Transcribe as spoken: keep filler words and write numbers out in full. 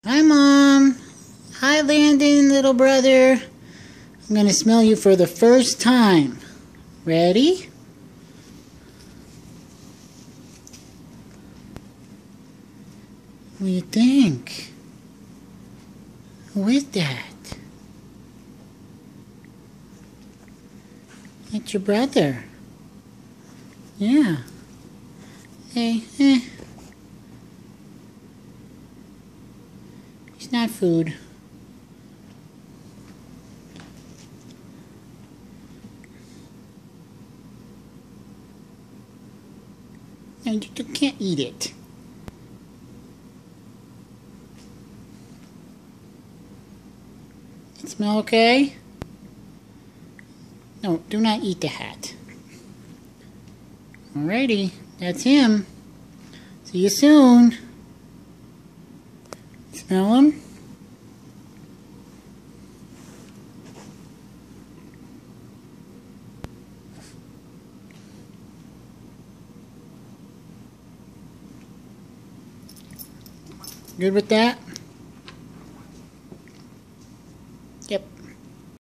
Hi, Mom. Hi, Landon, little brother. I'm going to smell you for the first time. Ready? What do you think? Who is that? It's your brother. Yeah. Hey, eh. It's not food. No, you can't eat it. It smell okay? No, do not eat the hat. Alrighty, that's him. See you soon. Smell him? Good with that?